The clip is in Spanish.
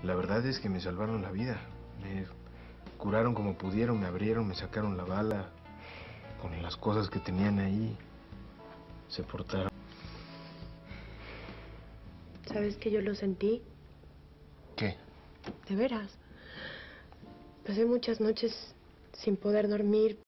La verdad es que me salvaron la vida. Me curaron como pudieron, me abrieron, me sacaron la bala. Con las cosas que tenían ahí, se portaron. ¿Sabes que yo lo sentí? ¿Qué? De veras. Pasé muchas noches sin poder dormir,